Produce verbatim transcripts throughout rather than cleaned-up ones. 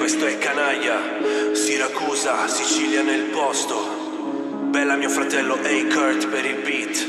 questo è Canaglia, Siracusa, Sicilia nel posto. Bella mio fratello A-Kurt per il beat.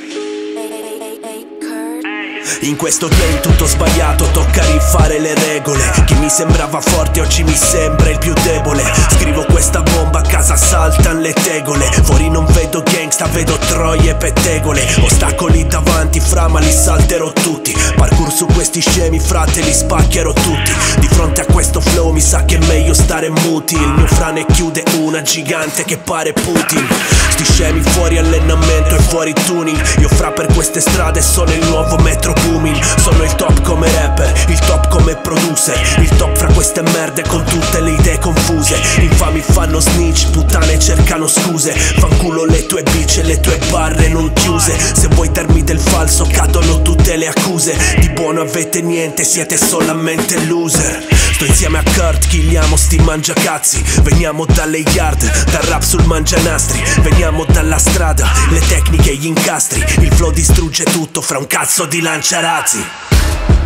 In questo game tutto sbagliato, tocca rifare le regole. Chi mi sembrava forte oggi mi sembra il più debole. Scrivo questa bomba, a casa saltan le tegole. Fuori non vedo gangsta, vedo troie e pettegole. Ostacoli davanti, fra ma li salterò tutti. Parkour su questi scemi, frate, li spaccherò tutti. Di fronte a questo flow mi sa che è meglio stare muti. Il mio frane chiude una gigante che pare Putin. Sti scemi fuori allenamento e fuori tuning. Io fra per queste strade sono il nuovo metro booming. Sono il top come rapper, il top come producer. Il top fra queste merde con tutte le idee confuse. Infami fanno snitch, puttane cercano scuse. Fanculo le tue bitch e le tue barre non chiuse. Se vuoi darmi del falso cadono tutte le accuse. Di buono avete niente, siete solamente loser. Sto insieme a Kurt, killiamo sti mangiacazzi. Veniamo dalle yard, dal rap sul mangianastri. Veniamo dalla strada, le tecniche e gli incastri. Il flow distrugge tutto fra un cazzo di lanciarazzi.